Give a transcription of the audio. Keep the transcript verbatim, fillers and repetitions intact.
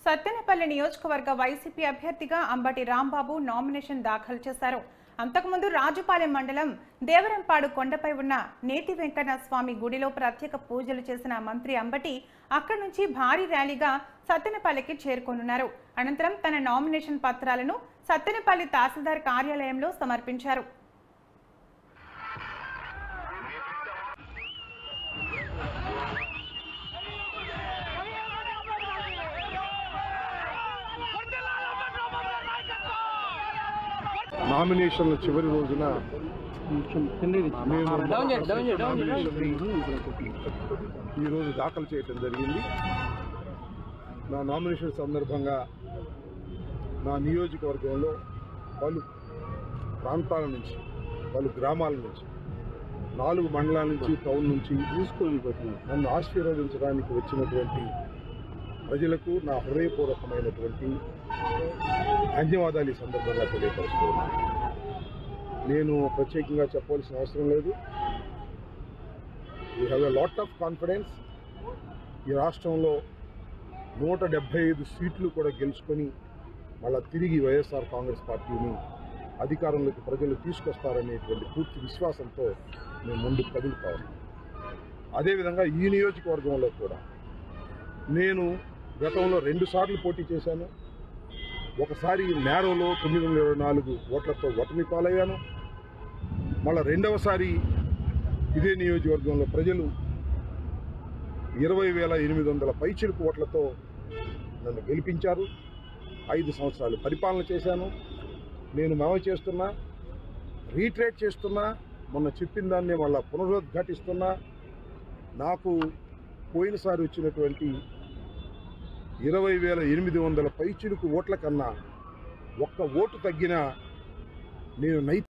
సత్తెనపల్లి నియోజకవర్గ వైసీపీ అభ్యర్థిగా అంబటి రాంబాబు నామినేషన్ దాఖలు చేశారు. అంతకుముందు రాజుపాలెం మండలం దేవరంపాడు కొండపై ఉన్న నేతి వెంకన్న స్వామి గుడిలో ప్రత్యేక పూజలు చేసిన మంత్రి అంబటి అక్కడి నుంచి భారీ ర్యాలీగా సత్తెనపల్లికి చేరుకోనున్నారు. అనంతరం తన నామినేషన్ పత్రాలను సత్తెనపల్లి తహసీల్దార్ కార్యాలయంలో సమర్పించారు. నామినేషన్ల చివరి రోజున ఈరోజు దాఖలు చేయటం జరిగింది. నా నామినేషన్ సందర్భంగా నా నియోజకవర్గంలో పలు ప్రాంతాల నుంచి, పలు గ్రామాల నుంచి, నాలుగు మండలాల నుంచి, టౌన్ నుంచి నన్ను ఆశీర్వదించడానికి వచ్చినటువంటి ప్రజలకు నా హృదయపూర్వకమైనటువంటి ధన్యవాదాలు ఈ సందర్భంగా తెలియపరుస్తున్నాను. నేను ప్రత్యేకంగా చెప్పవలసిన అవసరం లేదు. We have a lot of confidence. ఈ రాష్ట్రంలో నూట డెబ్బై ఐదు సీట్లు కూడా గెలుచుకొని మళ్ళా తిరిగి వైఎస్ఆర్ కాంగ్రెస్ పార్టీని అధికారంలోకి ప్రజలు తీసుకొస్తారనేటువంటి పూర్తి విశ్వాసంతో మేము ముందుకు కదులుతా ఉన్నాం. అదేవిధంగా ఈ నియోజకవర్గంలో కూడా నేను గతంలో రెండు సార్లు పోటీ చేశాను. ఒకసారి నేరోలో తొమ్మిది వందల ఇరవై నాలుగు ఓట్లతో ఓటమి పాలయ్యాను. మళ్ళీ రెండవసారి ఇదే నియోజకవర్గంలో ప్రజలు ఇరవై వేల ఎనిమిది వందల పైచిలుకు ఓట్లతో నన్ను గెలిపించారు. ఐదు సంవత్సరాలు పరిపాలన చేశాను. నేను మనవి చేస్తున్నా, రీట్రేట్ చేస్తున్నా, మొన్న చెప్పిన దాన్ని మళ్ళీ పునరుద్ఘాటిస్తున్నా. నాకు పోయినసారి వచ్చినటువంటి ఇరవై వేల ఎనిమిది వందల పైచిలుకు ఓట్ల కన్నా ఒక్క ఓటు తగ్గినా నేను నైతిక